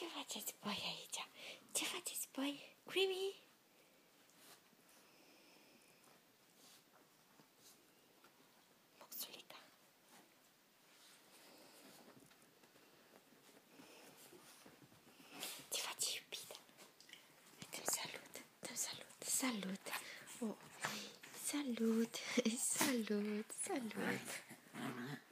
Ce faceți voi aici? Ce faceți voi? Creamy? Moxulica. Ce faci, iubita? Dă-mi salut, dă-mi salut, salut. Oh, salut, salut, salut.